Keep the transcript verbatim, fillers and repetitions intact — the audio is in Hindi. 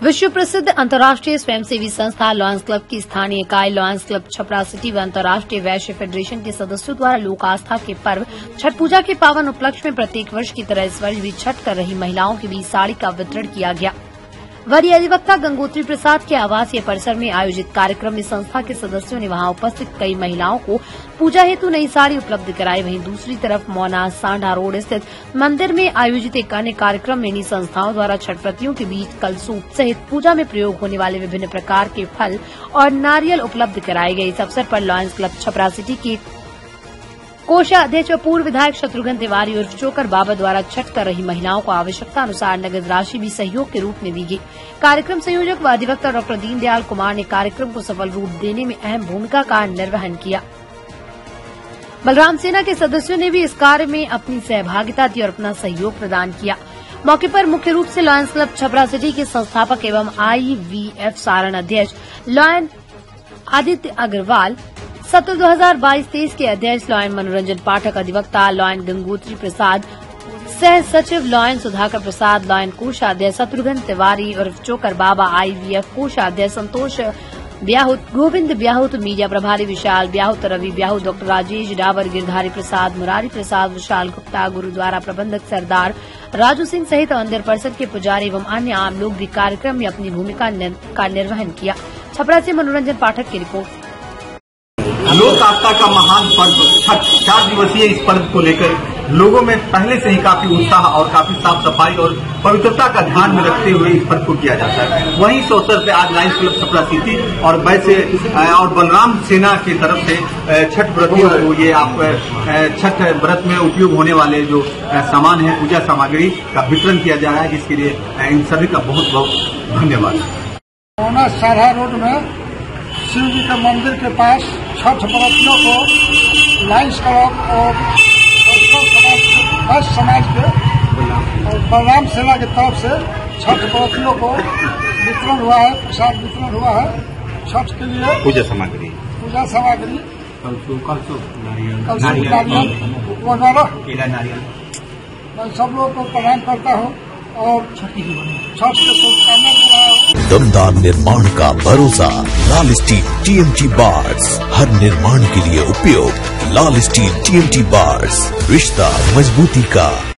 विश्व प्रसिद्ध अंतर्राष्ट्रीय स्वयंसेवी संस्था लॉयंस क्लब की स्थानीय इकाई लॉयंस क्लब छपरा सिटी व अंतर्राष्ट्रीय वैश्य फेडरेशन के सदस्यों द्वारा लोक आस्था के पर्व छठ पूजा के पावन उपलक्ष्य में प्रत्येक वर्ष की तरह इस वर्ष भी छठ कर रही महिलाओं के बीच साड़ी का वितरण किया गया। वरीय अधिवक्ता गंगोत्री प्रसाद के आवासीय परिसर में आयोजित कार्यक्रम में संस्था के सदस्यों ने वहां उपस्थित कई महिलाओं को पूजा हेतु नई साड़ी उपलब्ध कराई। वहीं दूसरी तरफ मौना सांडा रोड स्थित मंदिर में आयोजित एक अन्य कार्यक्रम में इन्हीं संस्थाओं द्वारा छठ व्रतियों के बीच कलसूप सहित पूजा में प्रयोग होने वाले विभिन्न प्रकार के फल और नारियल उपलब्ध कराए गए। इस अवसर पर लॉयंस क्लब छपरा सिटी के कोषाध्यक्ष व पूर्व विधायक शत्रुघ्न तिवारी उर्फ चोकर बाबा द्वारा छठ कर रही महिलाओं को आवश्यकता अनुसार नगद राशि भी सहयोग के रूप में दी गई। कार्यक्रम संयोजक व अधिवक्ता डॉक्टर दीनदयाल कुमार ने कार्यक्रम को सफल रूप देने में अहम भूमिका का निर्वहन किया। बलराम सेना के सदस्यों ने भी इस कार्य में अपनी सहभागिता दी और अपना सहयोग प्रदान किया। मौके पर मुख्य रूप से लॉयंस क्लब छपरा सिटी के संस्थापक एवं आईवीएफ सारण अध्यक्ष लॉयन आदित्य अग्रवाल, सत्र दो हजार बाईस तेईस के अध्यक्ष लॉयन मनोरंजन पाठक, अधिवक्ता लॉयन गंगोत्री प्रसाद, सह सचिव लॉयन सुधाकर प्रसाद, लॉयन कोषाध्यक्ष शत्रुघ्न तिवारी और चोकर बाबा, आईवीएफ कोषाध्यक्ष संतोष ब्याहुत, गोविंद ब्याहुत, मीडिया प्रभारी विशाल ब्याहुत, रवि ब्याहुत, डॉक्टर राजेश डावर, गिरधारी प्रसाद, मुरारी प्रसाद, विशाल गुप्ता, गुरुद्वारा प्रबंधक सरदार राजू सिंह सहित मंदिर परिषद के पुजारी एवं अन्य आम लोग भी कार्यक्रम में अपनी भूमिका का निर्वहन किया। छपरा से मनोरंजन पाठक की रिपोर्ट। लोक आस्था का महान पर्व छठ चार दिवसीय इस पर्व को लेकर लोगों में पहले से ही काफी उत्साह और काफी साफ सफाई और पवित्रता का ध्यान में रखते हुए इस पर्व को किया जाता है। वहीं इस अवसर पर आज लायंस क्लब छपरा सिटी और वैसे और बलराम सेना की तरफ से छठ व्रतियों को ये आप छठ व्रत में उपयोग होने वाले जो सामान है, पूजा सामग्री का वितरण किया जा रहा है, जिसके लिए इन सभी का बहुत बहुत धन्यवाद। साधा रोड में शिव जी के मंदिर के पास छठ व्रतियों को लायंस क्लब और वैश्य समाज के और बलराम सेना की तरफ से छठ व्रतियों को वितरण हुआ है, प्रसाद वितरण हुआ है। छठ के लिए पूजा सामग्री पूजा सामग्री नारियल मैं सब लोगों को प्रदान करता हूँ और छठ की शुभकामना दे रहा हूँ। दमदार निर्माण का भरोसा लाल स्टील टीएमटी बार्स, हर निर्माण के लिए उपयोग लाल स्टील टीएमटी बार्स, रिश्ता मजबूती का।